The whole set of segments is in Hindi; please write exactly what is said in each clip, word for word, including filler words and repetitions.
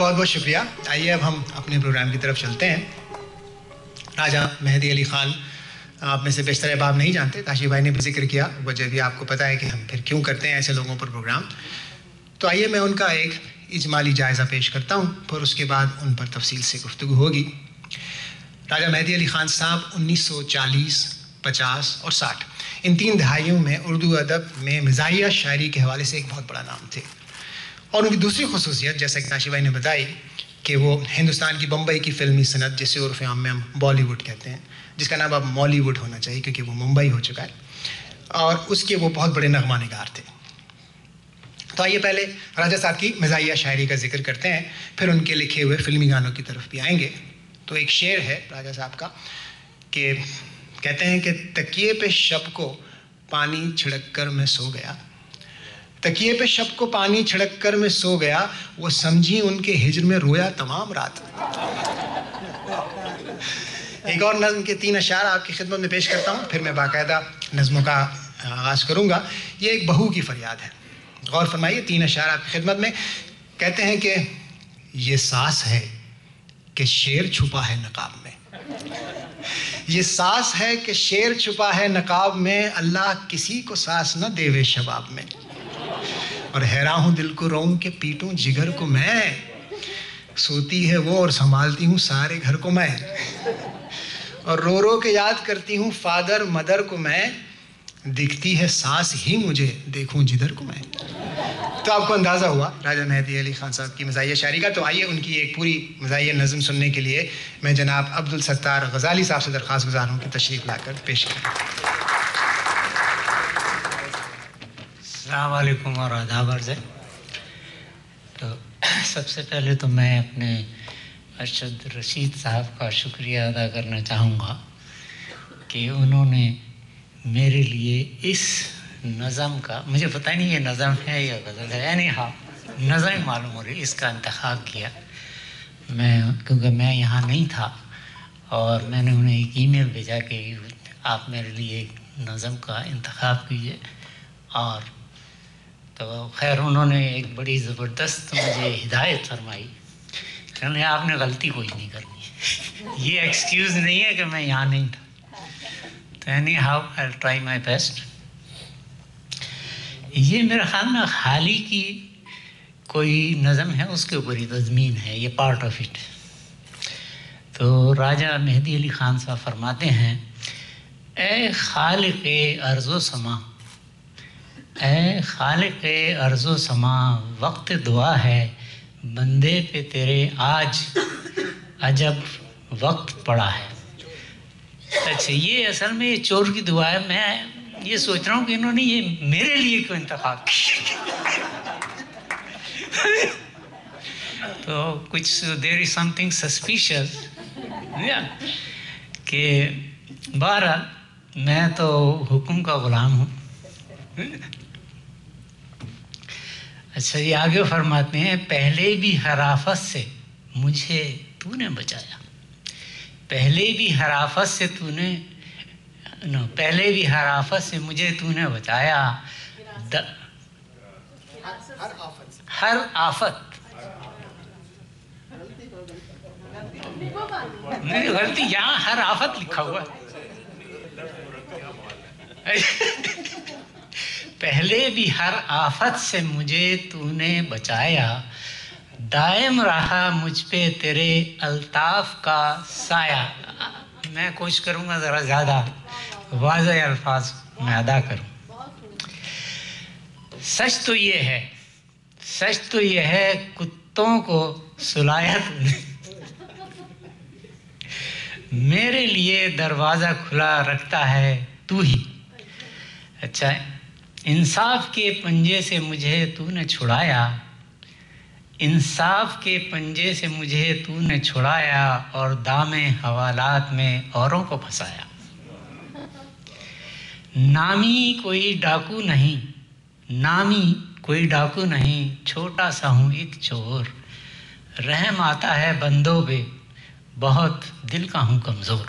बहुत बहुत शुक्रिया। आइए अब हम अपने प्रोग्राम की तरफ चलते हैं। राजा मेहदी अली ख़ान आप में से बेशतर अहबाब नहीं जानते, काशी भाई ने भी जिक्र किया, वजह भी आपको पता है कि हम फिर क्यों करते हैं ऐसे लोगों पर प्रोग्राम। तो आइए मैं उनका एक इजमाली जायज़ा पेश करता हूँ, फिर उसके बाद उन पर तफसील से गुफ्तगू होगी। राजा मेहदी अली ख़ान साहब उन्नीस सौ चालीस, पचास और साठ इन तीन दहाइयों में उर्दू अदब में मिज़ाहिया शायरी के हवाले से एक बहुत बड़ा नाम थे। और उनकी दूसरी खसूसियत, जैसा कि काशी भाई ने बताई, कि वो हिंदुस्तान की बम्बई की फ़िल्मी सनत, जिसे उर्फ़ आम में हम बॉलीवुड कहते हैं, जिसका नाम अब मॉलीवुड होना चाहिए क्योंकि वो मुंबई हो चुका है, और उसके वो बहुत बड़े नग़मा निगार थे। तो आइए पहले राजा साहब की मिज़ाहिया शायरी का जिक्र करते हैं, फिर उनके लिखे हुए फ़िल्मी गानों की तरफ भी आएंगे। तो एक शेर है राजा साहब का कि कहते हैं कि तकिए पे शब को पानी छिड़क कर मैं सो गया, तकिए पे शब को पानी छिड़क कर मैं सो गया, वो समझी उनके हिज्र में रोया तमाम रात। एक और नज़्म के तीन अशार आपकी खिदमत में पेश करता हूँ, फिर मैं बाकायदा नज़्मों का आगाज़ करूँगा। ये एक बहू की फरियाद है, गौर फरमाइए। तीन अशार आपकी खिदमत में। कहते हैं कि ये सांस है कि शेर छुपा है नकाब में, ये सांस है कि शेर छुपा है नकाब में, अल्लाह किसी को सांस न देवे शबाब में। और हैरान हूँ दिल को रोऊं के पीटूं जिगर को मैं, सोती है वो और संभालती हूँ सारे घर को मैं, और रो रो के याद करती हूँ फादर मदर को मैं, दिखती है सांस ही मुझे देखूं जिधर को मैं। तो आपको अंदाज़ा हुआ राजा मेहदी अली ख़ान साहब की मज़ाहिया शायरी का। तो आइए उनकी एक पूरी मज़ाहिया नज़म सुनने के लिए मैं जनाब अब्दुल सत्तार गज़ाली साहब से दरख्वास्त गुज़ार हूँ कि तशरीफ़ लाकर पेश करें। अस्सलाम वालेकुम और आदाब अर्ज़ है। तो सबसे पहले तो मैं अपने अरशद रशीद साहब का शुक्रिया अदा करना चाहूँगा कि उन्होंने मेरे लिए इस नज़म का, मुझे पता नहीं ये नज़म है या गज़ल है, यानी हाँ नज़म मालूम हो रही, इसका इंतखाब किया। मैं क्योंकि मैं यहाँ नहीं था और मैंने उन्हें एक ईमेल भेजा कि आप मेरे लिए एक नज़म का इंतखाब कीजिए, और तो खैर उन्होंने एक बड़ी ज़बरदस्त मुझे हिदायत फरमाई कि आपने गलती कोई नहीं करनी, ये एक्सक्यूज़ नहीं है कि मैं यहाँ नहीं था। तो anyhow I will try my best. ये मेरे ख्याल में हाली की कोई नज़म है, उसके ऊपर ही तज़मीन है, ये पार्ट ऑफ इट। तो राजा मेहदी अली ख़ान साहब फरमाते हैं, ए खालिक़े अर्ज़ो समा, ए खालिक़े अर्ज़ो समा, वक्त दुआ है बंदे पे तेरे आज अजब वक्त पड़ा है। अच्छा, ये असल में ये चोर की दुआ है। मैं ये सोच रहा हूँ कि इन्होंने ये मेरे लिए क्यों इंतखाब किया। तो कुछ देयर इज समथिंग सस्पिशियस कि बहरहाल मैं तो हुक्म का गुलाम हूँ। अच्छा, ये आगे फरमाते हैं, पहले भी हराफत से मुझे तूने बचाया, पहले भी हराफत से तूने नो पहले भी हराफत से मुझे तूने बचाया, द, हर आफत नहीं, गलती यहाँ हर आफत लिखा हुआ है। पहले भी हर आफत से मुझे तूने बचाया, दायम रहा मुझ पे तेरे अल्ताफ का साया। मैं कोशिश करूँगा ज़रा ज़्यादा वाज़ेह अल्फाज में अदा करूँ। सच तो ये है, सच तो ये है कुत्तों को सुलाया तूने, मेरे लिए दरवाज़ा खुला रखता है तू ही। अच्छा, इंसाफ के पंजे से मुझे तूने छुड़ाया, इंसाफ के पंजे से मुझे तूने छुड़ाया, और दामे हवालात में औरों को फंसाया। नामी कोई डाकू नहीं, नामी कोई डाकू नहीं, छोटा सा हूँ एक चोर, रहम आता है बंदों पे बहुत दिल का हूँ कमज़ोर।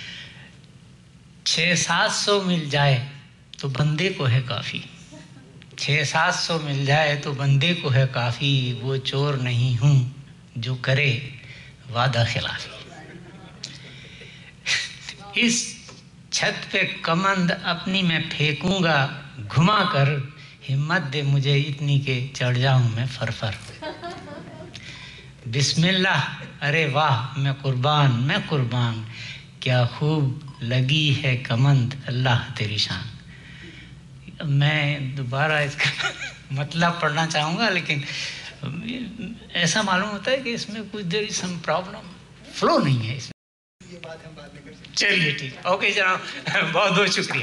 छः सात सौ मिल जाए तो बंदे को है काफ़ी, छः सात सौ मिल जाए तो बंदे को है काफ़ी, वो चोर नहीं हूँ जो करे वादा खिलाफी। इस छत पे कमंद अपनी मैं फेंकूंगा घुमा कर, हिम्मत दे मुझे इतनी के चढ़ जाऊं मैं फरफर। बिस्मिल्लाह, अरे वाह मैं कुर्बान मैं कुर्बान, क्या खूब लगी है कमंद अल्लाह तेरी शान। मैं दोबारा इसका मतलब पढ़ना चाहूँगा, लेकिन ऐसा मालूम होता है कि इसमें कुछ देर सम प्रॉब्लम, फ्लो नहीं है इसमें। ये बात हम बाद में कर सकते हैं। चलिए ठीक, ओके जनाब, बहुत बहुत शुक्रिया।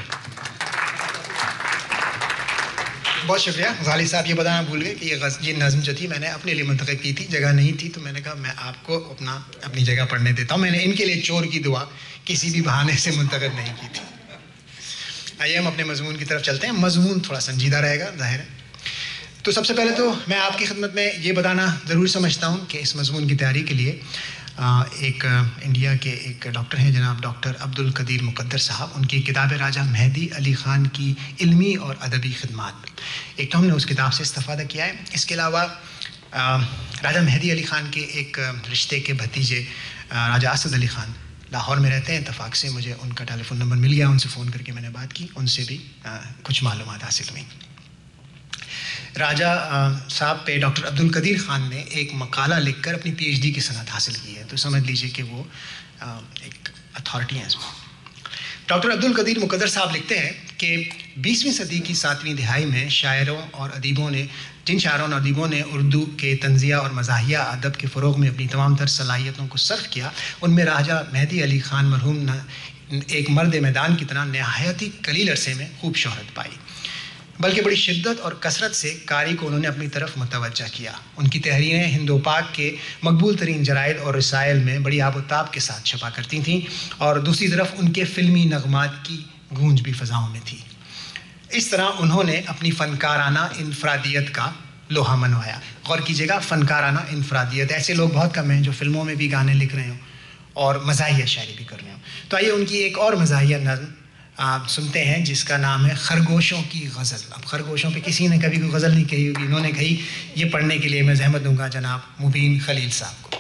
बहुत शुक्रिया। गालिब साहब ये बताना भूल गए कि ये ये नज़्म जो थी मैंने अपने लिए मुंतखब की थी, जगह नहीं थी, तो मैंने कहा मैं आपको अपना अपनी जगह पढ़ने देता हूँ। मैंने इनके लिए चोर की दुआ किसी भी बहाने से मुंतखब नहीं की थी। आइए हम अपने मजमून की तरफ चलते हैं। मजमून थोड़ा संजीदा रहेगा, जाहिर है। तो सबसे पहले तो मैं आपकी खिदमत में ये बताना ज़रूर समझता हूँ कि इस मजमून की तैयारी के लिए एक इंडिया के एक डॉक्टर हैं जनाब डॉक्टर अब्दुल कदीर मुकद्दर साहब, उनकी किताब राजा मेहदी अली ख़ान की इल्मी और अदबी खिदमात, एक तो हमने उस किताब से इस्तेफ़ादा किया है। इसके अलावा राजा मेहदी अली ख़ान के एक रिश्ते के भतीजे राजा असद अली ख़ान लाहौर में रहते हैं। इत्तफाक से मुझे उनका टेलीफोन नंबर मिल गया, उनसे फ़ोन करके मैंने बात की, उनसे भी आ, कुछ मालूमात हासिल हुई। राजा साहब पे डॉक्टर अब्दुल कदीर ख़ान ने एक मकाला लिखकर अपनी पीएचडी की सनद हासिल की है, तो समझ लीजिए कि वो आ, एक अथॉरिटी हैं इसमें। डॉक्टर अब्दुल कदीर मुकद्दर साहब लिखते हैं कि बीसवीं सदी की सातवीं दिहाई में शायरों और अदीबों ने जिन शायरों और अदीबों ने उर्दू के तंज़िया और मज़ाहिया अदब के फ़रोग़ में अपनी तमाम तर सलाहियतों को सर्फ किया, उनमें राजा मेहदी अली ख़ान मरहूम ने एक मर्द मैदान की तरह नहायत ही कलील अरसे में खूब शोहरत पाई, बल्कि बड़ी शिद्दत और कसरत से कारी को उन्होंने अपनी तरफ मुतवज्जा किया। उनकी तहरीरें हिंदो पाक के मकबूल तरीन जराइद और रसायल में बड़ी आबोताब के साथ छपा करती थीं, और दूसरी तरफ उनके फ़िल्मी नगमात की गूंज भी फ़ज़ाओं में थी। इस तरह उन्होंने अपनी फ़नकाराना इनफरादियत का लोहा मनवाया। गौर कीजिएगा, फ़नकाराना इनफरादियत, ऐसे लोग बहुत कम हैं जो फ़िल्मों में भी गाने लिख रहे हों और मज़ाहिया शायरी भी कर रहे हों। तो आइए उनकी एक और मज़ाहिया नज़्म आप सुनते हैं जिसका नाम है खरगोशों की गज़ल। अब खरगोशों पे किसी ने कभी कोई गज़ल नहीं कही होगी, इन्होंने कही। ये पढ़ने के लिए मैं ज़हमत दूंगा जनाब मुबीन खलील साहब को।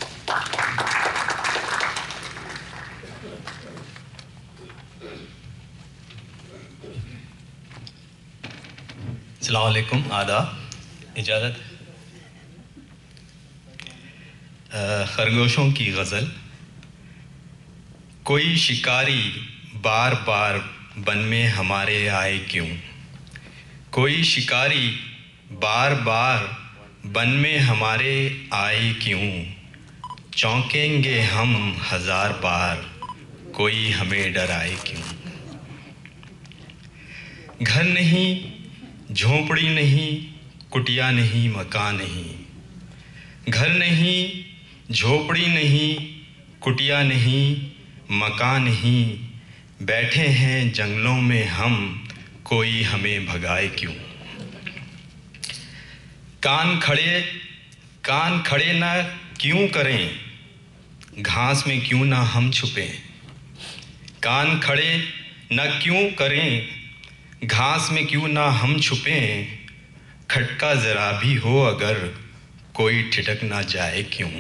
अस्सलाम वालेकुम, आदाब, इजाज़त। खरगोशों की गज़ल। कोई शिकारी बार बार बन में हमारे आए क्यों, कोई शिकारी बार बार बन में हमारे आए क्यों, चौंकेंगे हम हजार बार कोई हमें डराए क्यों। घर नहीं, झोंपड़ी नहीं, कुटिया नहीं, मकान नहीं, घर नहीं, झोपड़ी नहीं, कुटिया नहीं, मकान नहीं, बैठे हैं जंगलों में हम कोई हमें भगाए क्यों। कान खड़े कान खड़े ना क्यों करें, घास में क्यों ना हम छुपें, कान खड़े न क्यों करें, घास में क्यों ना हम छुपें, खटका ज़रा भी हो अगर कोई ठिठक ना जाए क्यों।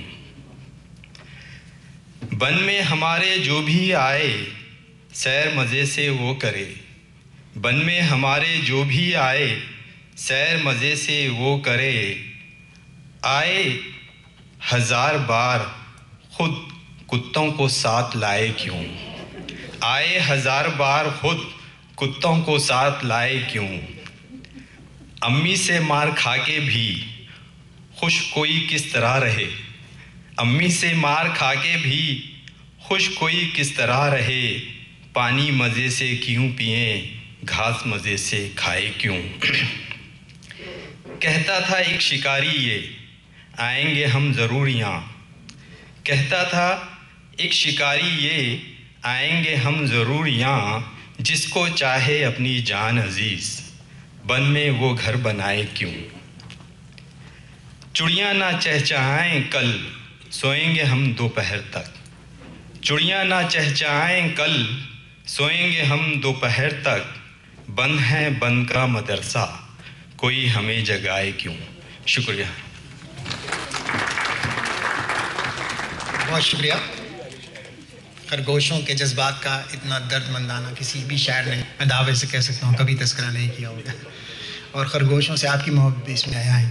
बन में हमारे जो भी आए सैर मज़े से वो करे, बन में हमारे जो भी आए सैर मज़े से वो करे, आए हजार बार खुद कुत्तों को साथ लाए क्यों, आए हजार बार खुद कुत्तों को साथ लाए क्यों। अम्मी से मार खा के भी खुश कोई किस तरह रहे, अम्मी से मार खा के भी खुश कोई किस तरह रहे, पानी मज़े से क्यों पिए, घास मज़े से खाए क्यों। कहता था एक शिकारी ये आएंगे हम ज़रूर यहाँ, कहता था एक शिकारी ये आएंगे हम ज़रूर यहाँ, जिसको चाहे अपनी जान अजीज़ बन में वो घर बनाए क्यों। चुड़ियाँ ना चहचहाएं कल सोएंगे हम दोपहर तक, चुड़ियाँ ना चहचहाएं कल सोएंगे हम दोपहर तक, बंद है बंद का मदरसा कोई हमें जगाए क्यों। शुक्रिया। बहुत शुक्रिया। खरगोशों के जज्बात का इतना दर्दमंदाना किसी भी शायर ने, मैं दावे से कह सकता हूँ, कभी तस्करा नहीं किया होगा। और खरगोशों से आपकी मोहब्बत भी इसमें आया है।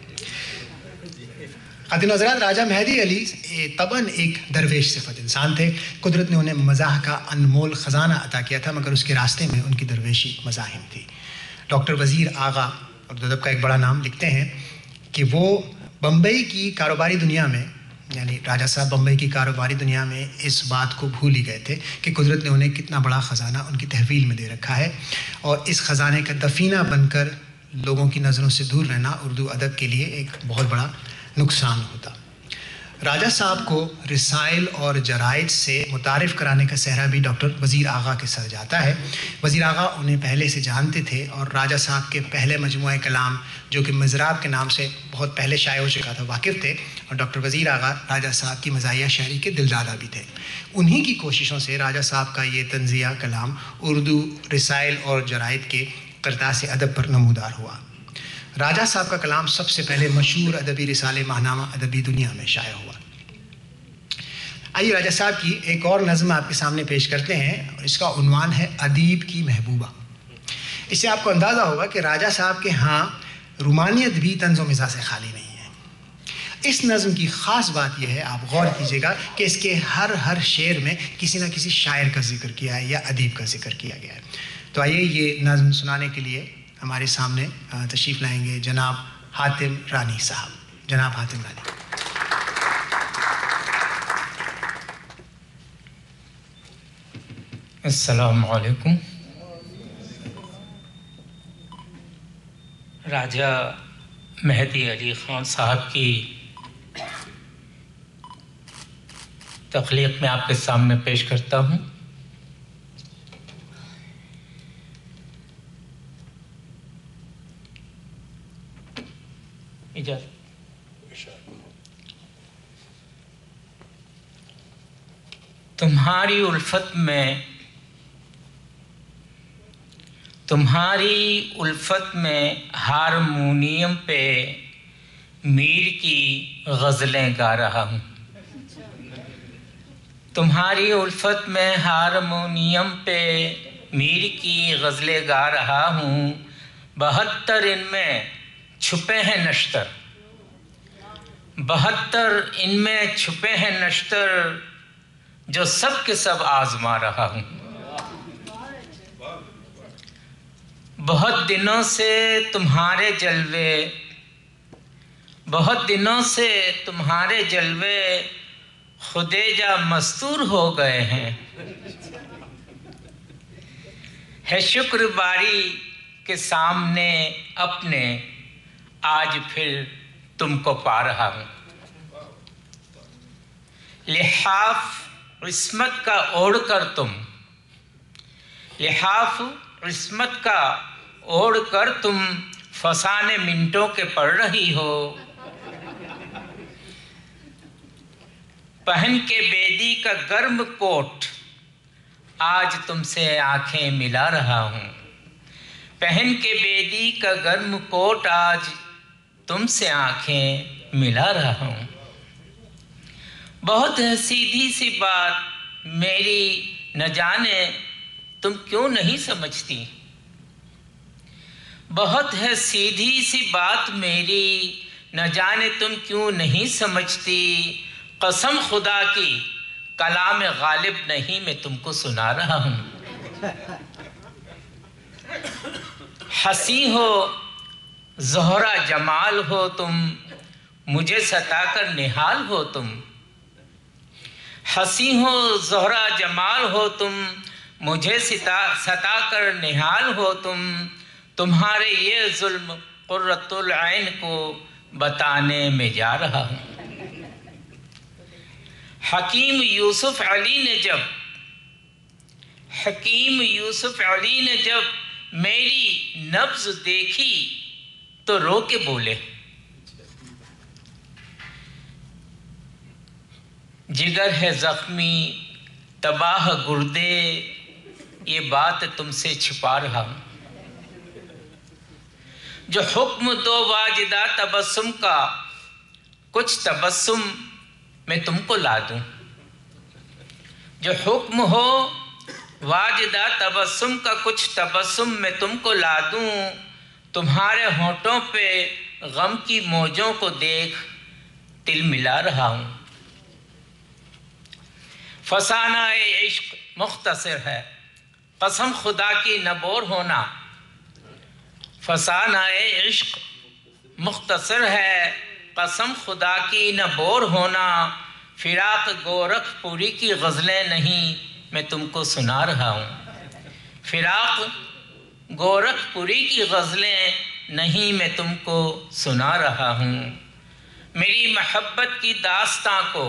ख़ातिन हज़रात, राजा मेहदी अली तबन एक दरवेश सिफत इंसान थे। कुदरत ने उन्हें मज़ाह का अनमोल ख़जाना अता किया था, मगर उसके रास्ते में उनकी दरवेशी मज़ाहिम थी। डॉक्टर वज़ीर आगा अदब का एक बड़ा नाम लिखते हैं कि वो बम्बई की कारोबारी दुनिया में, यानी राजा साहब बम्बई की कारोबारी दुनिया में इस बात को भूल ही गए थे कि कुदरत ने उन्हें कितना बड़ा ख़जाना उनकी तहवील में दे रखा है, और इस ख़जाने का दफीना बनकर लोगों की नज़रों से दूर रहना उर्दू अदब के लिए एक बहुत बड़ा नुकसान होता। राजा साहब को रिसाइल और जराइद से मुतारिफ़ कराने का सहरा भी डॉक्टर वज़ीर आगा के सर जाता है। वज़ीर आगा उन्हें पहले से जानते थे और राजा साहब के पहले मजमुआ कलाम जो कि मज़राब के नाम से बहुत पहले शाये हो चुका था वाकिफ़ थे, और डॉक्टर वज़ीर आगा राजा साहब की मज़ाहिया शायरी के दिलदादा भी थे। उन्हीं की कोशिशों से राजा साहब का ये तंज़िया कलाम उर्दू रिसाइल और जराइद के करतास अदब पर नमूदार हुआ। राजा साहब का कलाम सबसे पहले मशहूर अदबी रिसाले माहनामा अदबी दुनिया में शाया हुआ। आइए राजा साहब की एक और नज़्म आपके सामने पेश करते हैं। इसका उन्वान है अदीब की महबूबा। इससे आपको अंदाज़ा होगा कि राजा साहब के यहाँ रुमानियत भी तंज़ो मिज़ाज से खाली नहीं है। इस नज़्म की ख़ास बात यह है, आप गौर कीजिएगा कि इसके हर हर शेर में किसी न किसी शायर का जिक्र किया है या अदीब का जिक्र किया गया है। तो आइए ये नज़्म सुनाने के लिए हमारे सामने तशरीफ़ लाएंगे जनाब हातिम रानी साहब। जनाब हातिम रानी। अस्सलामु अलैकुम। राजा मेहदी अली ख़ान साहब की तख्लीक़ में आपके सामने पेश करता हूँ। इजाज़त। तुम्हारी उल्फत में तुम्हारी उल्फत में हारमोनियम पे मीर की गज़लें गा रहा हूँ। तुम्हारी उल्फत में हारमोनियम पे मीर की गज़लें गा रहा हूँ। बहत्तर इनमें छुपे हैं नश्तर, बहत्तर इनमें छुपे हैं नश्तर, जो सब के सब आजमा रहा हूँ। बहुत दिनों से तुम्हारे जलवे बहुत दिनों से तुम्हारे जलवे खुदेजा मस्तूर हो गए हैं। है शुक्र बारी के सामने अपने आज फिर तुमको पा रहा हूँ। लिहाफ इस्मत का ओढ़ कर तुम लिहाफ इस्मत का ओढ़ कर तुम फसाने मिनटों के पढ़ रही हो। पहन के बेदी का गर्म कोट आज तुमसे आंखें मिला रहा हूँ। पहन के बेदी का गर्म कोट आज तुमसे आंखें मिला रहा हूँ। बहुत है सीधी सी बात मेरी, न जाने तुम क्यों नहीं समझती। बहुत है सीधी सी बात मेरी, न जाने तुम क्यों नहीं समझती। कसम खुदा की कलाम गालिब नहीं मैं तुमको सुना रहा हूँ। हंसी हो ज़ोहरा जमाल हो तुम, मुझे सताकर निहाल हो तुम। हंसी हो ज़ोहरा जमाल हो तुम, मुझे सिता सताकर निहाल हो तुम। तुम्हारे ये जुल्म कुर्रतुल ऐन को बताने में जा रहा हूँ। हकीम यूसुफ अली ने जब हकीम यूसुफ अली ने जब मेरी नब्ज़ देखी तो रो के बोले, जिगर है जख्मी तबाह गुर्दे, ये बात तुमसे छिपा रहा हूँ। जो हुक्म दो वाजिदा तबस्सुम का, कुछ तबस्सुम मैं तुमको ला दूं। जो हुक्म हो वाजिदा तबस्सुम का, कुछ तबस्सुम मैं तुमको ला दूं। तुम्हारे होठों पे गम की मौजों को देख तिल मिला रहा हूं। फसाना ए इश्क मुख्तसर है, कसम खुदा की न बोर होना। फसाना ए इश्क मुख्तसर है, कसम खुदा की न बोर होना। फिराक गोरखपुरी की गज़लें नहीं मैं तुमको सुना रहा हूँ। फिराक गोरखपुरी की गज़लें नहीं मैं तुमको सुना रहा हूँ। मेरी मोहब्बत की दास्तां को,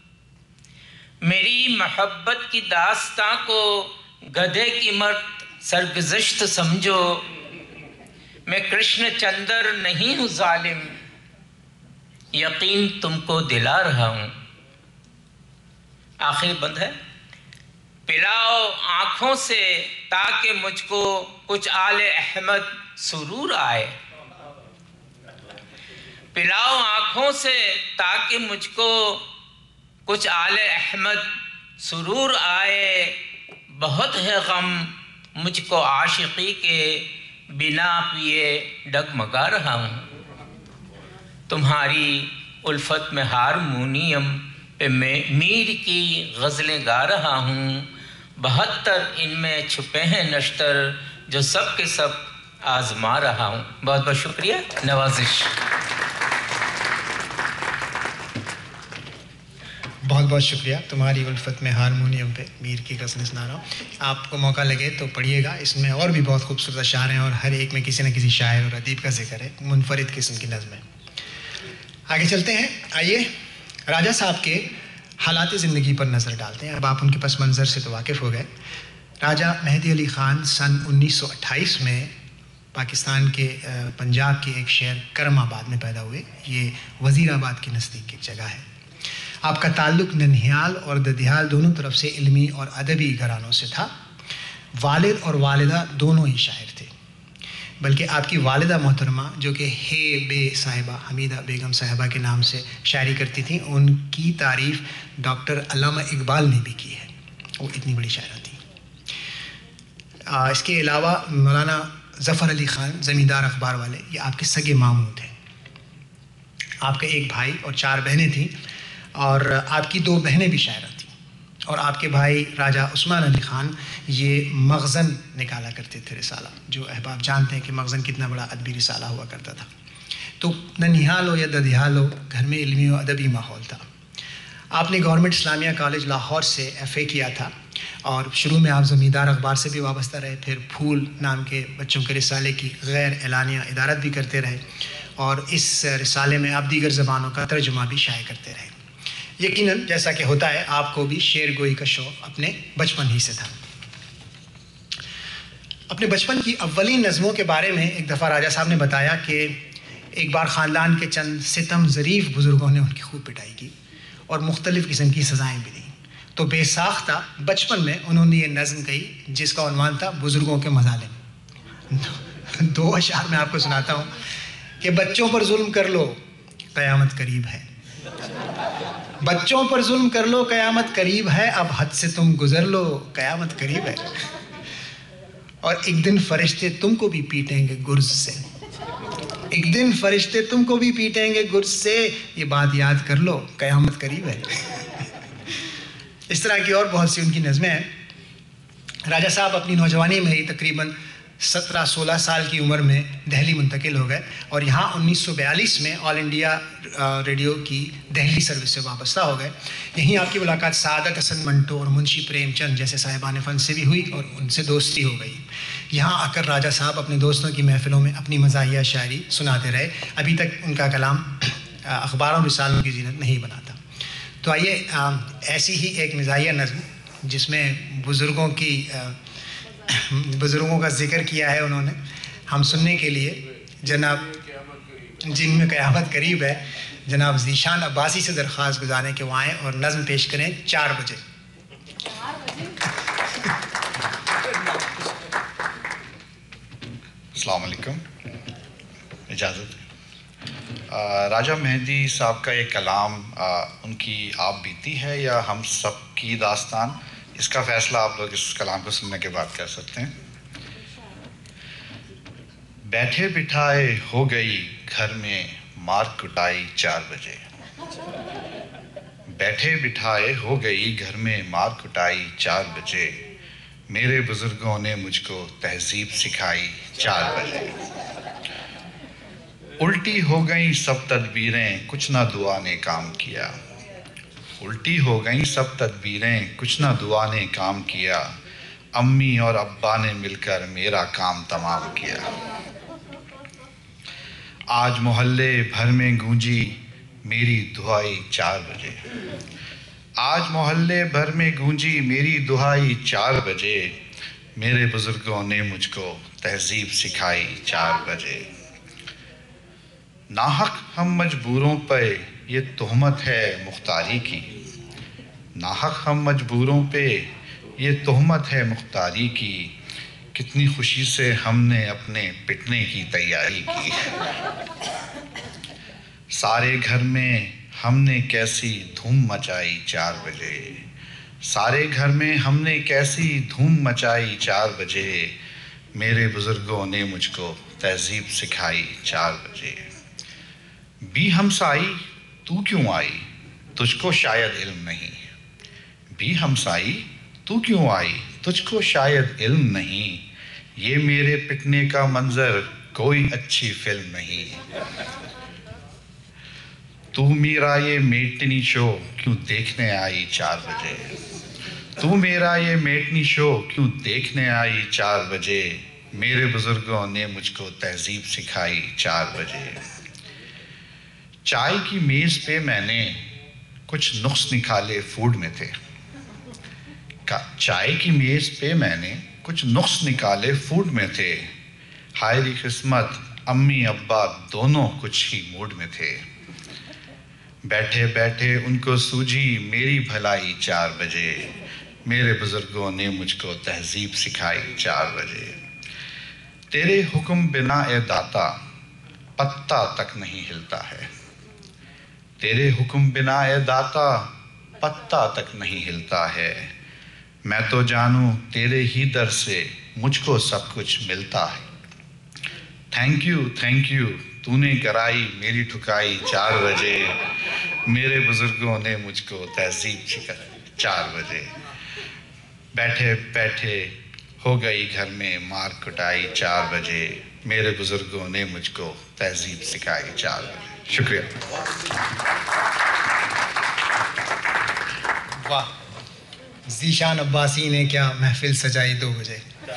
मेरी मोहब्बत की दास्तां को गधे की मर्द सरगुज़श्त समझो। मैं कृष्ण चंद्र नहीं हूँ जालिम, यकीन तुमको दिला रहा हूँ। आखिरी बंद है। पिलाओ आँखों से ताकि मुझको कुछ आले अहमद सुरूर आए। पिलाओ आँखों से ताकि मुझको कुछ आले अहमद सुरूर आए। बहुत है गम मुझको आशिकी के, बिना पिए डगमगा रहा हूँ। तुम्हारी उल्फत में हारमोनियम पे मैं मीर की गज़लें गा रहा हूँ। बहत्तर इनमें छुपे हैं नश्तर, जो सब के सब आजमा रहा हूँ। बहुत बहुत शुक्रिया, नवाजिश। बहुत बहुत शुक्रिया। तुम्हारी उल्फत में हारमोनियम पे मीर की गज़लें सुना रहा हूँ। आपको मौका लगे तो पढ़िएगा, इसमें और भी बहुत खूबसूरत अशार हैं और हर एक में किसी न किसी शायर और अदीब का जिक्र है, मुनफरिद किस्म की नज़्म है। आगे चलते हैं। आइए राजा साहब के हालात ज़िंदगी पर नज़र डालते हैं। अब आप उनके पस मंज़र से तो वाकिफ़ हो गए। राजा मेहदी अली ख़ान सन उन्नीस सौ अट्ठाईस में पाकिस्तान के पंजाब के एक शहर करमाबाद में पैदा हुए। ये वज़ीराबाद के नज़दीक एक जगह है। आपका ताल्लुक़ ननिहाल और ददियाल दोनों तरफ से इल्मी और अदबी घरानों से था। वालिद और वालिदा दोनों ही शायर थे, बल्कि आपकी वालिदा मोहतरमा जो कि हे बे साहिबा हमीदा बेगम साहिबा के नाम से शायरी करती थी, उनकी तारीफ़ डॉक्टर अल्लामा इकबाल ने भी की है। वो इतनी बड़ी शायरा थी। आ, इसके अलावा मौलाना ज़फ़र अली ख़ान ज़मींदार अखबार वाले, ये आपके सगे मामू थे। आपके एक भाई और चार बहनें थीं और आपकी दो बहनें भी शायरा थीं। और आपके भाई राजा उस्मान अली ख़ान ये मग़ज़न निकाला करते थे, रिसाला, जो अहबाब जानते हैं कि मग़ज़न कितना बड़ा अदबी रिसाला हुआ करता था। तो ननिहाल हो या ददियाल हो, घर में इल्मी और अदबी माहौल था। आपने गवर्नमेंट इस्लामिया कॉलेज लाहौर से एफ़ ए किया था और शुरू में आप ज़मींदार अखबार से भी वाबस्ता रहे, फिर फूल नाम के बच्चों के रिसाले की गैर एलानिया इदारत भी करते रहे और इस रिसाले में आप दीगर ज़बानों का तर्जुमा भी शाये करते रहे। यकीनन जैसा कि होता है, आपको भी शेर गोई का शौक़ अपने बचपन ही से था। अपने बचपन की अव्वलीन नज़मों के बारे में एक दफ़ा राजा साहब ने बताया कि एक बार ख़ानदान के चंद सितम ज़रीफ़ बुज़ुर्गों ने उनकी खूब पिटाई की और मुख्तलिफ़ किस्म की सज़ाएँ भी दी। तो बेसाख्ता बचपन में उन्होंने ये नज़्म कही जिसका उन्वान था बुज़ुर्गों के मज़ालिम। दो अशार मैं आपको सुनाता हूँ कि बच्चों पर जुल्म कर लो, क़यामत करीब है। बच्चों पर जुल्म कर लो, क़यामत करीब है। अब हद से तुम गुज़र लो, क़यामत करीब है। और एक दिन फरिश्ते तुमको भी पीटेंगे गुर्ज से, एक दिन फरिश्ते तुमको भी पीटेंगे गुर्ज से। ये बात याद कर लो, क़यामत करीब है। इस तरह की और बहुत सी उनकी नज़में हैं। राजा साहब अपनी नौजवानी में ही तकरीबन सत्रह सोलह साल की उम्र में दिल्ली मुंतकिल हो गए और यहाँ उन्नीस सौ बयालीस में ऑल इंडिया रेडियो की दिल्ली सर्विस से वाबस्ता हो गए। यहीं आपकी मुलाकात सादत हसन मंटो और मुंशी प्रेमचंद जैसे साहिबान फ़न से भी हुई और उनसे दोस्ती हो गई। यहाँ आकर राजा साहब अपने दोस्तों की महफ़िलों में अपनी मज़ाहिया शायरी सुनाते रहे। अभी तक उनका कलाम अखबारों रिसालों की ज़ीनत नहीं बनाता। तो आइए ऐसी ही एक मज़ाहिया नज़्म जिसमें बुज़ुर्गों की बुज़ुर्गों का जिक्र किया है उन्होंने, हम सुनने के लिए जनाब जिनमें क़यामत करीब है, जनाब ज़ीशान अब्बासी से दरख्वास्त गुजारें कि वो आएँ और नज़्म पेश करें चार बजे। अस्सलाम वालेकुम। इजाज़त दें। राजा मेहदी साहब का ये कलाम आ, उनकी आप बीती है या हम सब की दास्तान, इसका फ़ैसला आप लोग इस कलाम को सुनने के बाद कर सकते हैं। बैठे बिठाए हो गई घर में मार कुटाई चार बजे, बैठे बिठाए हो गई घर में मार कुटाई चार बजे, मेरे बुजुर्गों ने मुझको तहजीब सिखाई चार बजे। उल्टी हो गई सब तदबीरें कुछ ना दुआ ने काम किया, उल्टी हो गई सब तदबीरें कुछ ना दुआ ने काम किया, अम्मी और अब्बा ने मिलकर मेरा काम तमाम किया। आज मोहल्ले भर में गूंजी मेरी दुआई चार बजे, आज मोहल्ले भर में गूंजी मेरी दुआई चार बजे, मेरे बुजुर्गों ने मुझको तहजीब सिखाई चार बजे। नाहक हम मजबूरों पे ये तोहमत है मुख्तारी की, नाहक हम मजबूरों पे ये तोहमत है मुख्तारी की, कितनी खुशी से हमने अपने पिटने की तैयारी की। सारे घर में हमने कैसी धूम मचाई चार बजे, सारे घर में हमने कैसी धूम मचाई चार बजे, मेरे बुजुर्गों ने मुझको तहजीब सिखाई चार बजे। बी हमसाई तू क्यों आई तुझको शायद इल्म नहीं, बी हमसाई तू क्यों आई तुझको शायद इल्म नहीं, ये मेरे पिटने का मंजर कोई अच्छी फिल्म नहीं। तू मेरा ये मेटनी शो क्यों देखने आई चार बजे, तू मेरा ये मेटनी शो क्यों देखने आई चार बजे, मेरे बुजुर्गों ने मुझको तहजीब सिखाई चार बजे। चाय की मेज़ पे मैंने कुछ नुक्स निकाले फूड में थे, चाय की मेज़ पे मैंने कुछ नुक्स निकाले फूड में थे, हाय री किस्मत अम्मी अब्बा दोनों कुछ ही मूड में थे। बैठे बैठे उनको सूझी मेरी भलाई चार बजे, मेरे बुजुर्गों ने मुझको तहजीब सिखाई चार बजे। तेरे हुक्म बिना ए दाता पत्ता तक नहीं हिलता है, तेरे हुक्म बिना ए दाता पत्ता तक नहीं हिलता है, मैं तो जानूं तेरे ही दर से मुझको सब कुछ मिलता है। थैंक यू थैंक यू तूने कराई मेरी ठुकाई चार बजे, मेरे बुजुर्गों ने मुझको तहजीब सिखाई चार बजे। बैठे बैठे हो गई घर में मार कुटाई चार बजे, मेरे बुजुर्गों ने मुझको तहजीब सिखाई चार बजे। शुक्रिया। वाह, ज़ीशान अब्बासी ने क्या महफिल सजाई दो बजे।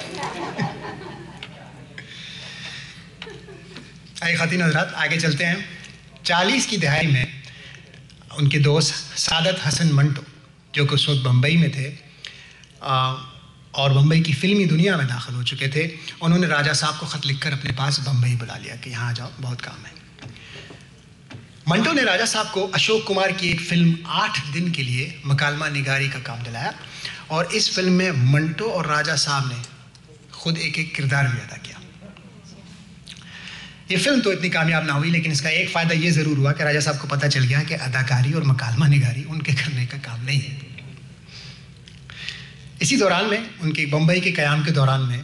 आइए ख़वातीन हज़रात आगे चलते हैं। चालीस की दहाई में उनके दोस्त सादत हसन मंटो, जो कि उस वक्त बम्बई में थे और बम्बई की फ़िल्मी दुनिया में दाखिल हो चुके थे, उन्होंने राजा साहब को ख़त लिखकर अपने पास बम्बई बुला लिया कि यहाँ आ जाओ, बहुत काम है। मंटो ने राजा साहब को अशोक कुमार की एक फ़िल्म आठ दिन के लिए मकालमा निगारी का काम दिलाया और इस फिल्म में मंटो और राजा साहब ने खुद एक एक किरदार भी अदा किया। ये फिल्म तो इतनी कामयाब ना हुई, लेकिन इसका एक फ़ायदा ये ज़रूर हुआ कि राजा साहब को पता चल गया कि अदाकारी और मकालमा निगारी उनके करने का काम नहीं है। इसी दौरान में उनके बम्बई के क़याम के दौरान में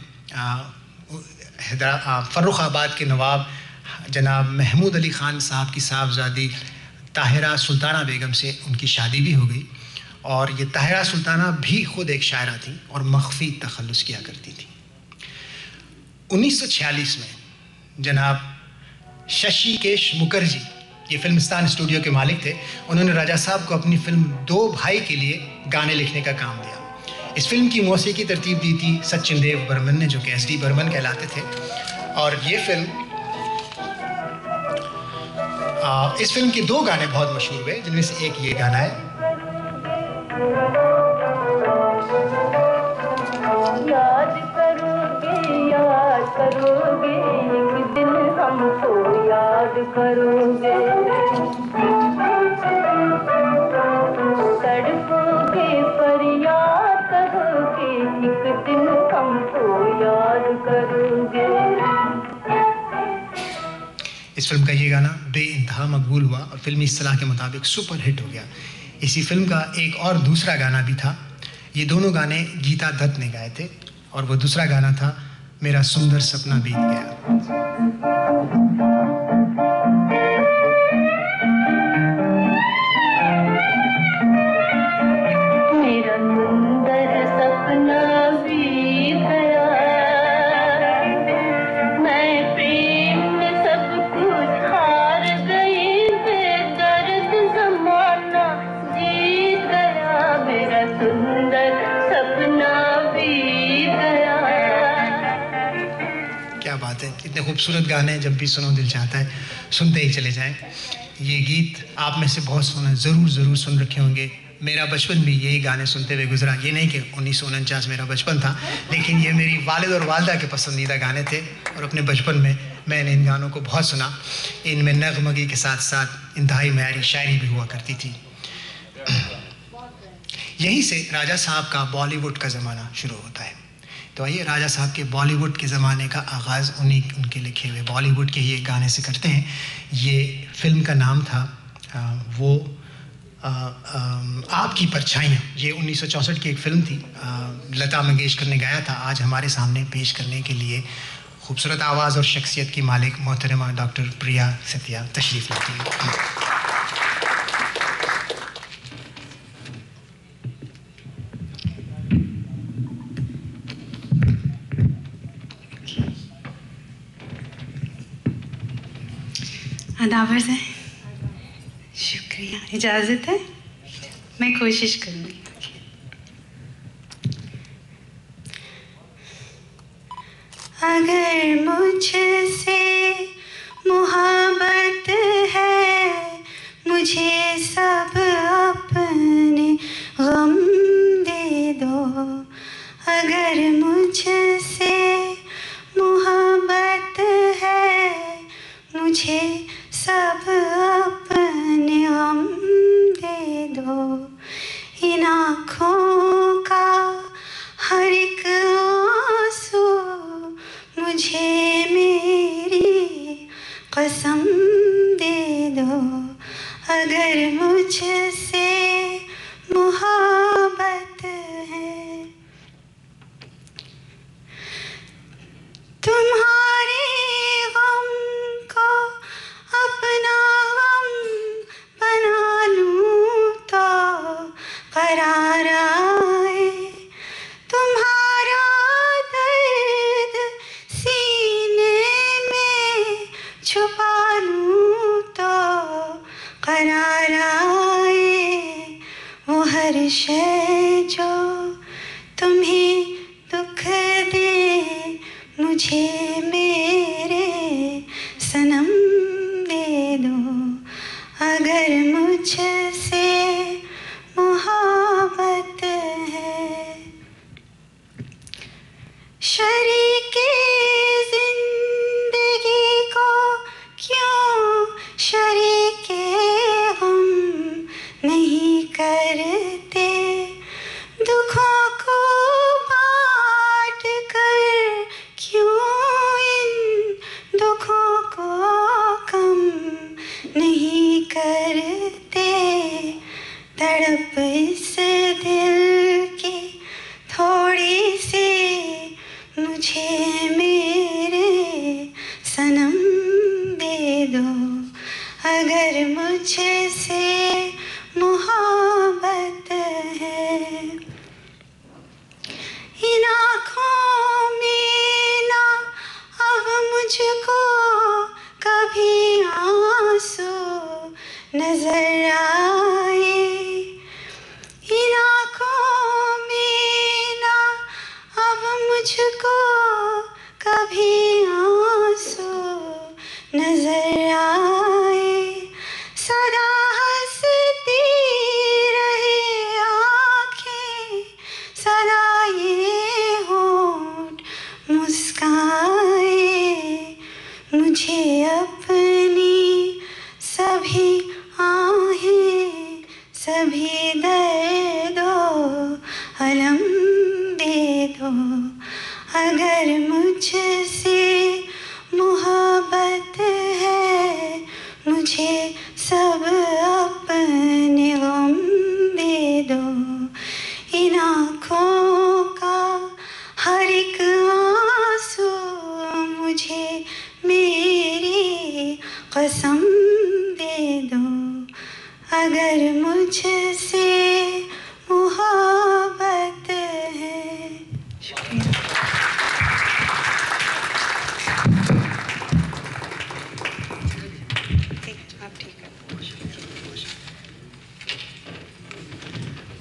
फ़र्रुखाबाद के नवाब जनाब महमूद अली ख़ान साहब की साहबजादी ताहिरा सुल्ताना बेगम से उनकी शादी भी हो गई और ये ताहिरा सुल्ताना भी खुद एक शायरा थी और मख्फी तखल्लुस किया करती थी। उन्नीस सौ छियालीस में जनाब शशि केश मुखर्जी, ये फिल्मिस्तान स्टूडियो के मालिक थे, उन्होंने राजा साहब को अपनी फ़िल्म दो भाई के लिए गाने लिखने का काम दिया। इस फिल्म की मौसीकी की तरतीब दी थी सचिन देव बर्मन ने, जो कि एस डी बर्मन कहलाते थे। और ये फिल्म आ, इस फिल्म के दो गाने बहुत मशहूर हुए, जिनमें से एक ये गाना है। याद करोगे याद करोगे एक दिन हमको याद करोगे, तड़पोगे पर याद करोगे एक दिन हमको याद करोगे। इस फिल्म का ये गाना बेइंतहा मकबूल हुआ और फिल्मी इस्तिलाह के मुताबिक सुपर हिट हो गया। इसी फिल्म का एक और दूसरा गाना भी था। ये दोनों गाने गीता दत्त ने गाए थे और वो दूसरा गाना था मेरा सुंदर सपना बीत गया। इतने खूबसूरत गाने जब भी सुनो दिल चाहता है सुनते ही चले जाएं। ये गीत आप में से बहुत सुना ज़रूर ज़रूर सुन रखे होंगे। मेरा बचपन भी यही गाने सुनते हुए गुजरा। ये नहीं कि उन्नीस सौ उनचास मेरा बचपन था, लेकिन ये मेरी वालिद और वालदा के पसंदीदा गाने थे और अपने बचपन में मैंने इन गानों को बहुत सुना। इनमें नगमगी के साथ साथ इंतहाई म्यारी शायरी भी हुआ करती थी। यहीं से राजा साहब का बॉलीवुड का ज़माना शुरू होता है। तो आइए राजा साहब के बॉलीवुड के ज़माने का आगाज़ उन्हीं उनके लिखे हुए बॉलीवुड के ही एक गाने से करते हैं। ये फिल्म का नाम था आ, वो आ, आ, आपकी परछाइयाँ। ये उन्नीस सौ चौंसठ की एक फिल्म थी। आ, लता मंगेशकर ने गाया था। आज हमारे सामने पेश करने के लिए खूबसूरत आवाज़ और शख्सियत की मालिक मोहतरमा डॉक्टर प्रिया सतिया तशरीफ़ लाती हैं। अदावर्स है, शुक्रिया। इजाज़त है, मैं कोशिश करूँगी। अगर मुझसे मोहब्बत है, मुझे सब अपने गम दे दो। अगर मुझसे मोहब्बत है, मुझे सब अपने गम दे दो। इन आँखों का हर एक आंसू मुझे मेरी कसम दे दो। अगर मुझसे मोहब्बत है, तुम्हारे गम को अपना गम बना लूं तो करार आए। तुम्हारा दर्द सीने में छुपा लूं तो करार आए। वो हर शय जो तुम्हें दुख दे, मुझे मेरे सनम दे दो। अगर मुझसे मोहब्बत है, शरीके जिंदगी को क्यों शरीके गम नहीं करते। दुखों को बांट कर क्यों इन दुखों को कम नहीं करते। तड़प इस दिल की थोड़ी सी मुझे मेरे सनम दे दो। अगर मुझसे मोहब्बत है, इन आँखों में ना अब मुझको कभी आंसू नजर आए। इन आँखों में ना अब मुझको कभी आंसू नजर आए। सदा हंसती रहे आँखें, सदा ये होंठ मुस्काए। मुझे अपनी सभी आहें, सभी दर्दो अलम दे दो। अगर मुझसे मोहब्बत है,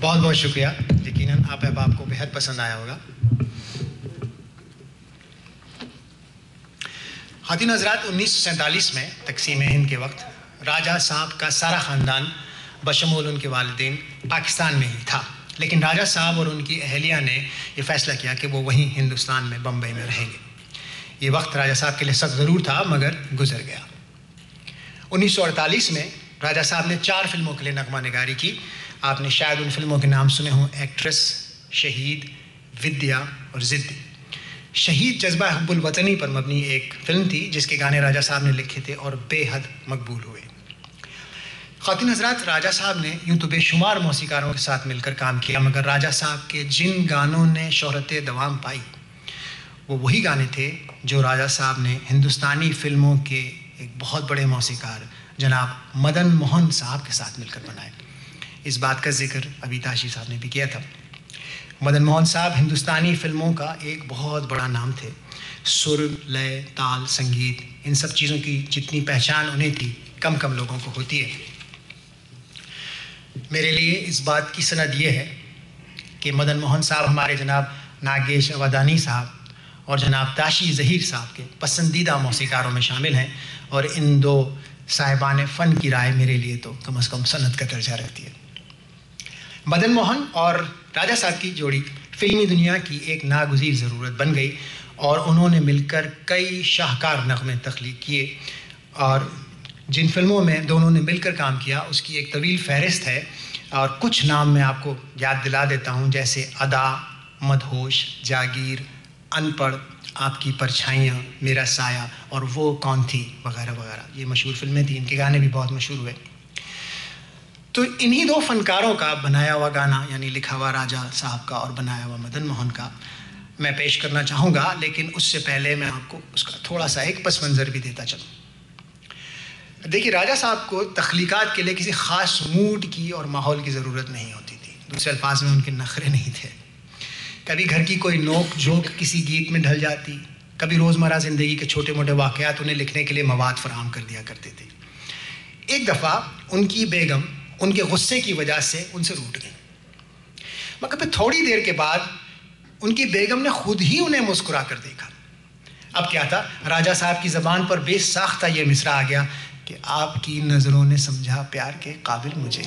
बहुत बहुत शुक्रिया। यकीनन आप अहबाब को बेहद पसंद आया होगा। ख़वातीन हज़रात, उन्नीस सौ सैंतालीस में तक़सीम हिंद के वक्त राजा साहब का सारा ख़ानदान बशमूल उनके वालिदैन पाकिस्तान में ही था, लेकिन राजा साहब और उनकी अहलिया ने ये फ़ैसला किया कि वो वहीं हिंदुस्तान में बम्बई में रहेंगे। ये वक्त राजा साहब के लिए सख्त ज़रूर था, मगर गुजर गया। उन्नीस सौ अड़तालीस में राजा साहब ने चार फिल्मों के लिए नगमा निगारी की। आपने शायद उन फिल्मों के नाम सुने हों: एक्ट्रेस, शहीद, विद्या और ज़िद्दी। शहीद जज्बा हुब्बुल वतनी पर मबनी एक फ़िल्म थी जिसके गाने राजा साहब ने लिखे थे और बेहद मकबूल हुए। ख़वातीन हज़रात, राजा साहब ने यूँ तो बेशुमार मौसीकारों के साथ मिलकर काम किया, मगर राजा साहब के जिन गानों ने शोहरत दवाम पाई वो वही गाने थे जो राजा साहब ने हिंदुस्तानी फ़िल्मों के एक बहुत बड़े मौसीकार जनाब मदन मोहन साहब के साथ मिलकर बनाए। इस बात का जिक्र अभी ताशी साहब ने भी किया था। मदन मोहन साहब हिंदुस्तानी फ़िल्मों का एक बहुत बड़ा नाम थे। सुर, लय, ताल, संगीत, इन सब चीज़ों की जितनी पहचान उन्हें थी, कम कम लोगों को होती है। मेरे लिए इस बात की सनद ये है कि मदन मोहन साहब हमारे जनाब नागेश अवधानी साहब और जनाब ताशी ज़हीर साहब के पसंदीदा मौसीकारों में शामिल हैं, और इन दो साहिबान फ़न की राय मेरे लिए तो कम अज़ कम सनद का दर्जा रखती है। मदन मोहन और राजा साहब की जोड़ी फ़िल्मी दुनिया की एक नागुज़ीर ज़रूरत बन गई और उन्होंने मिलकर कई शाहकार नग़मे तख्लीक़ किए, और जिन फिल्मों में दोनों ने मिलकर काम किया उसकी एक तवील फ़हरिस्त है, और कुछ नाम मैं आपको याद दिला देता हूँ, जैसे अदा, मदहोश, जागीर, अनपढ़, आपकी परछाइयाँ, मेरा साया और वो कौन थी, वगैरह वगैरह। ये मशहूर फिल्में थी, इनके गाने भी बहुत मशहूर हुए। तो इन्हीं दो फ़नकारों का बनाया हुआ गाना, यानी लिखा हुआ राजा साहब का और बनाया हुआ मदन मोहन का, मैं पेश करना चाहूँगा, लेकिन उससे पहले मैं आपको उसका थोड़ा सा एक पस मंज़र भी देता चलूँ। देखिए, राजा साहब को तख्लीक़ात के लिए किसी ख़ास मूड की और माहौल की ज़रूरत नहीं होती थी। दूसरे अल्फाज में उनके नखरे नहीं थे। कभी घर की कोई नोक झोंक किसी गीत में ढल जाती, कभी रोज़मर्रा ज़िंदगी के छोटे मोटे वाक़यात उन्हें लिखने के लिए मवाद फराहम कर दिया करते थे। एक दफ़ा उनकी बेगम उनके गुस्से की वजह से उनसे रूठ गई, मगर फिर थोड़ी देर के बाद उनकी बेगम ने खुद ही उन्हें मुस्कुरा कर देखा। अब क्या था, राजा साहब की ज़बान पर बेसाख्ता ये मिसरा आ गया कि आपकी नज़रों ने समझा प्यार के काबिल मुझे।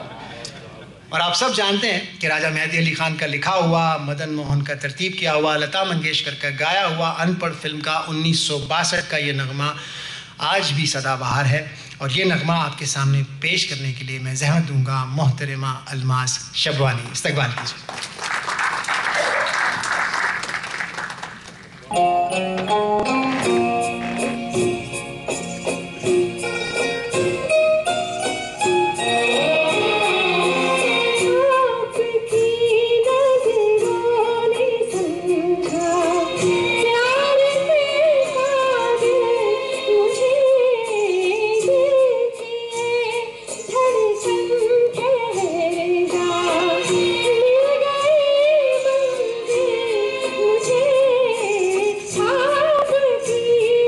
और आप सब जानते हैं कि राजा मेहदी अली ख़ान का लिखा हुआ, मदन मोहन का तरतीब किया हुआ, लता मंगेशकर का गाया हुआ अनपढ़ फिल्म का उन्नीस सौ बासठ का ये नगमा आज भी सदाबहार है, और ये नगमा आपके सामने पेश करने के लिए मैं ज़हमत दूंगा मोहतरमा अलमास शबवानी। इस्तकबाल कीजिए। मुझे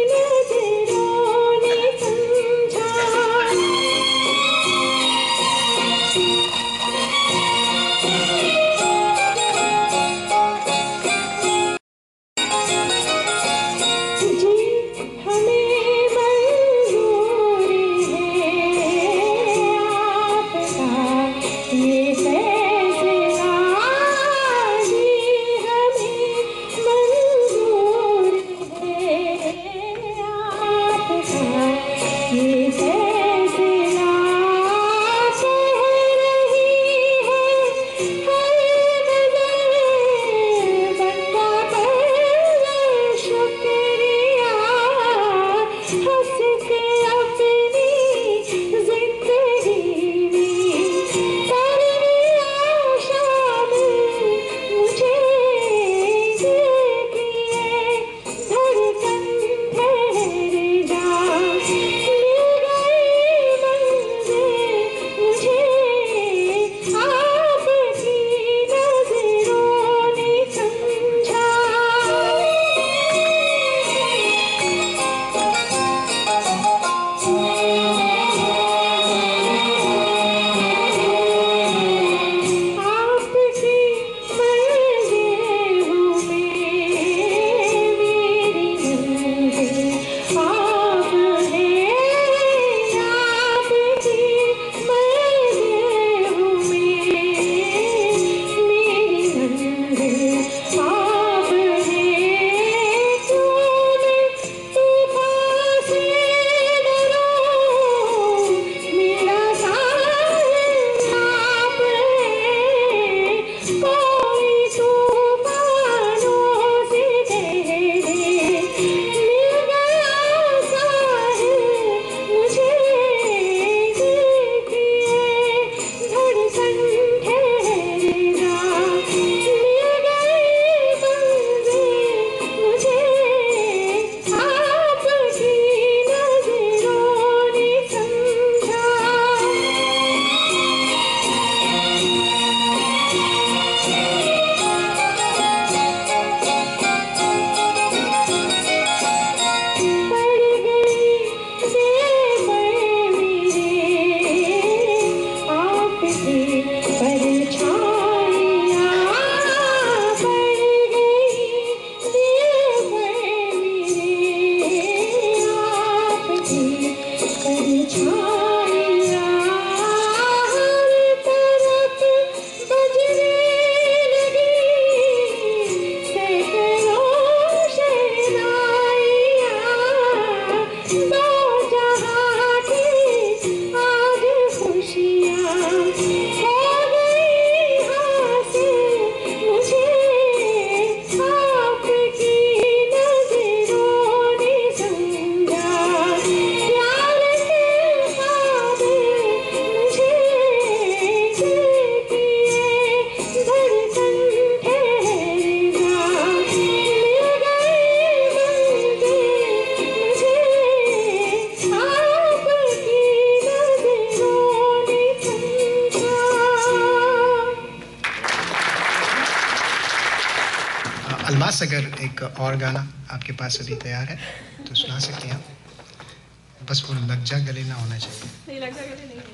अलमास, अगर एक और गाना आपके पास अभी तैयार है तो सुना सकते हैं आप। बस वो लग जा गले ना होना चाहिए। नहीं लग जा गले नहीं है।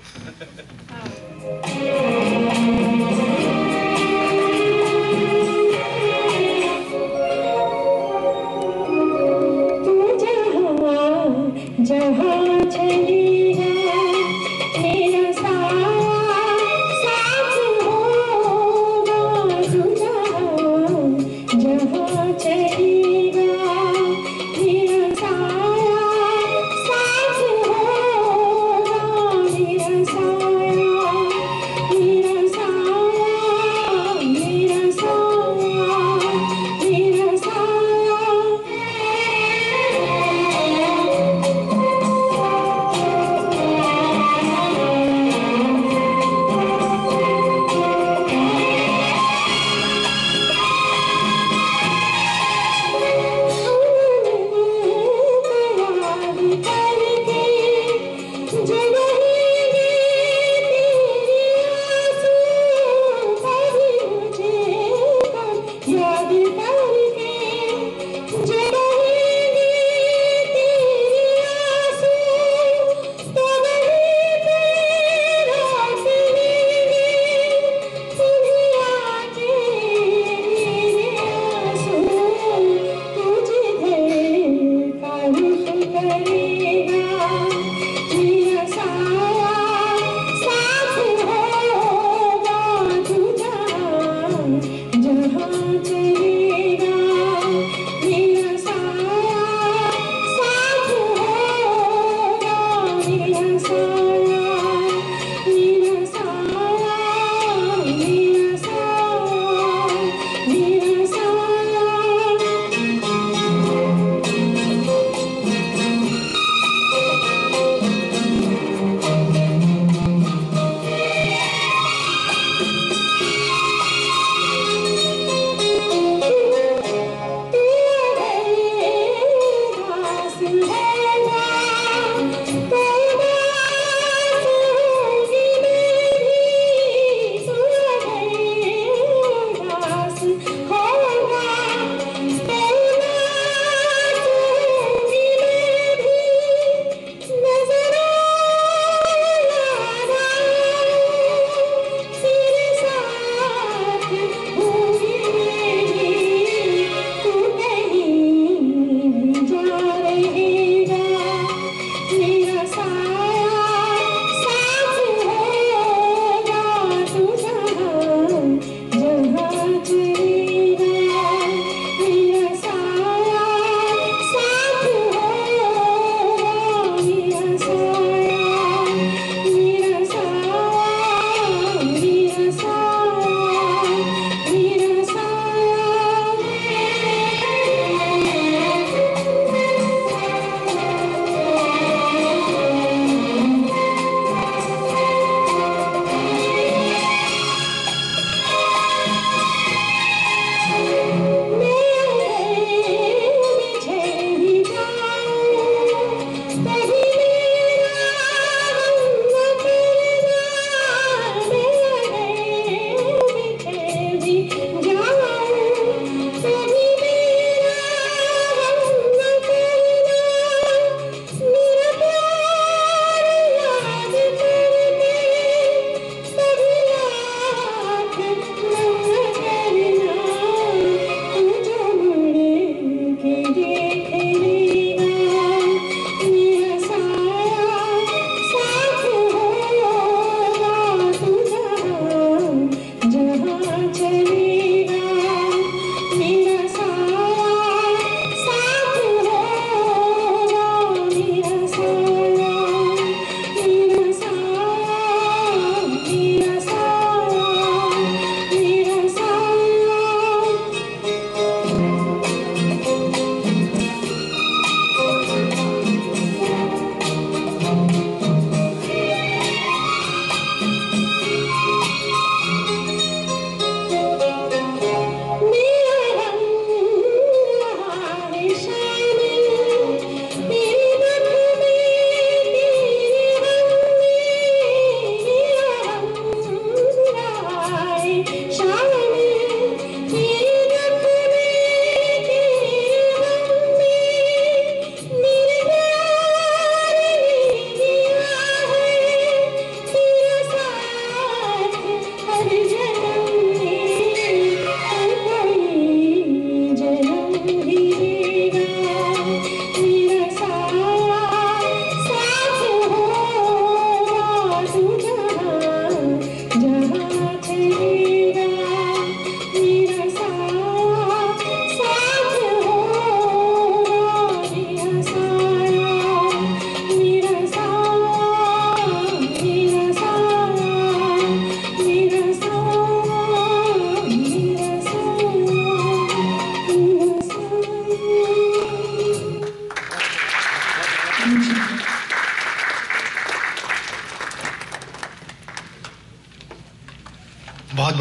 जहाँ चली मेरा साया साथ होगा तुझा, जहाँ चलेगा मेरा साया साथ होगा, मेरा साया मेरा साया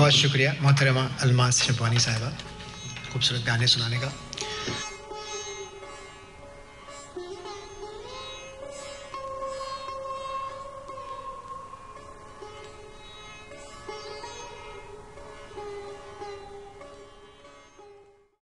बहुत शुक्रिया मोहतरमा अलमास शबवानी साहिबा खूबसूरत गाने सुनाने का।